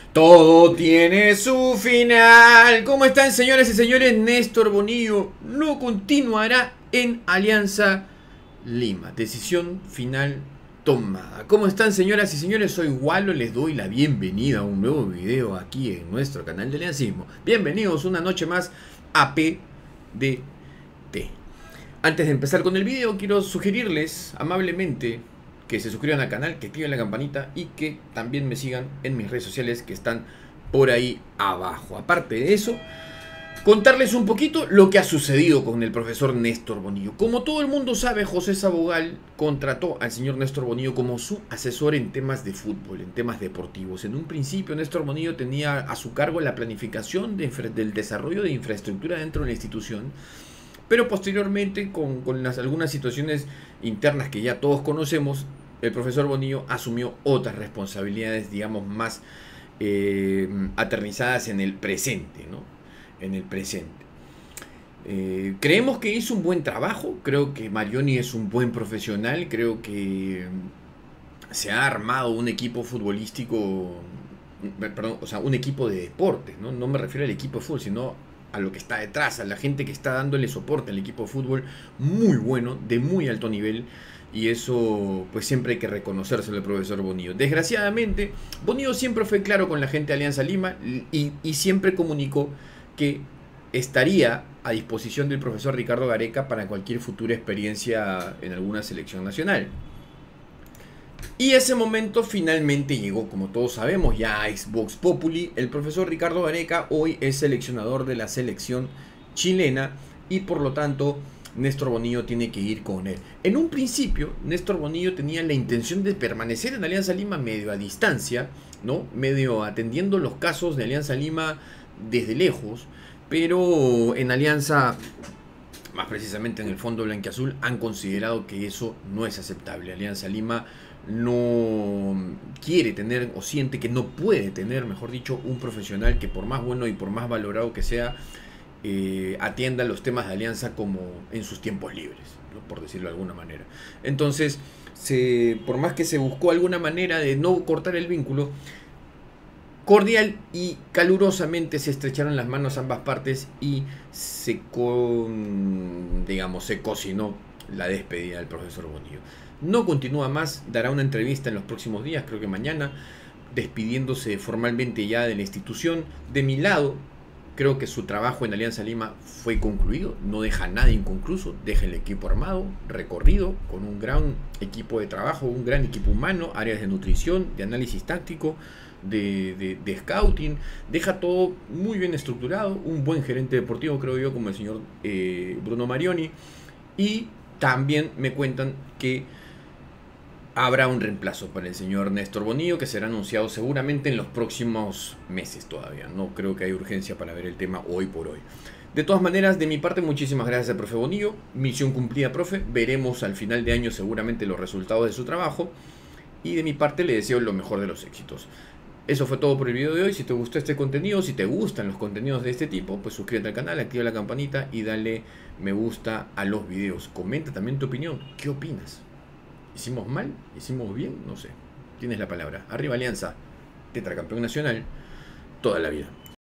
Todo tiene su final. ¿Cómo están, señoras y señores? Néstor Bonillo no continuará en Alianza Lima. Decisión final tomada. ¿Cómo están, señoras y señores? Soy Wallo, les doy la bienvenida a un nuevo video aquí en nuestro canal de Aliancismo. Bienvenidos una noche más a PDT. Antes de empezar con el video, quiero sugerirles amablemente que se suscriban al canal, que activen la campanita y que también me sigan en mis redes sociales que están por ahí abajo. Aparte de eso, contarles un poquito lo que ha sucedido con el profesor Néstor Bonillo. Como todo el mundo sabe, José Sabogal contrató al señor Néstor Bonillo como su asesor en temas de fútbol, en temas deportivos. En un principio, Néstor Bonillo tenía a su cargo la planificación del desarrollo de infraestructura dentro de la institución, pero posteriormente, con algunas situaciones internas que ya todos conocemos, el profesor Bonillo asumió otras responsabilidades, digamos, más aterrizadas en el presente, ¿no? En el presente. Creemos que hizo un buen trabajo, creo que Marioni es un buen profesional, creo que se ha armado un equipo futbolístico, perdón, o sea, un equipo de deportes, ¿no? No me refiero al equipo de fútbol, sino a lo que está detrás, a la gente que está dándole soporte al equipo de fútbol, muy bueno, de muy alto nivel, y eso pues siempre hay que reconocérselo al profesor Bonillo. Desgraciadamente, Bonillo siempre fue claro con la gente de Alianza Lima y siempre comunicó que estaría a disposición del profesor Ricardo Gareca para cualquier futura experiencia en alguna selección nacional. Y ese momento finalmente llegó, como todos sabemos, ya es Vox Populi. El profesor Ricardo Gareca hoy es seleccionador de la selección chilena y por lo tanto Néstor Bonillo tiene que ir con él. En un principio, Néstor Bonillo tenía la intención de permanecer en Alianza Lima medio a distancia, ¿no? Medio atendiendo los casos de Alianza Lima desde lejos, pero en Alianza, más precisamente en el Fondo Blanquiazul, han considerado que eso no es aceptable. Alianza Lima no quiere tener o siente que no puede tener, mejor dicho, un profesional que por más bueno y por más valorado que sea, atienda los temas de Alianza como en sus tiempos libres, ¿no? Por decirlo de alguna manera. Entonces, por más que se buscó alguna manera de no cortar el vínculo, cordial y calurosamente se estrecharon las manos ambas partes y se cocinó la despedida del profesor Bonillo. No continúa más, dará una entrevista en los próximos días, creo que mañana, despidiéndose formalmente ya de la institución. De mi lado, creo que su trabajo en Alianza Lima fue concluido, no deja nada inconcluso, deja el equipo armado, recorrido, con un gran equipo de trabajo, un gran equipo humano, áreas de nutrición, de análisis táctico, de scouting, deja todo muy bien estructurado, un buen gerente deportivo, creo yo, como el señor Bruno Marioni, y también me cuentan que habrá un reemplazo para el señor Néstor Bonillo que será anunciado seguramente en los próximos meses todavía. No creo que haya urgencia para ver el tema hoy por hoy. De todas maneras, de mi parte, muchísimas gracias al profe Bonillo. Misión cumplida, profe. Veremos al final de año seguramente los resultados de su trabajo. Y de mi parte le deseo lo mejor de los éxitos. Eso fue todo por el video de hoy. Si te gustó este contenido, si te gustan los contenidos de este tipo, pues suscríbete al canal, activa la campanita y dale me gusta a los videos. Comenta también tu opinión. ¿Qué opinas? ¿Hicimos mal? ¿Hicimos bien? No sé. Tienes la palabra. Arriba Alianza, tetracampeón nacional, toda la vida.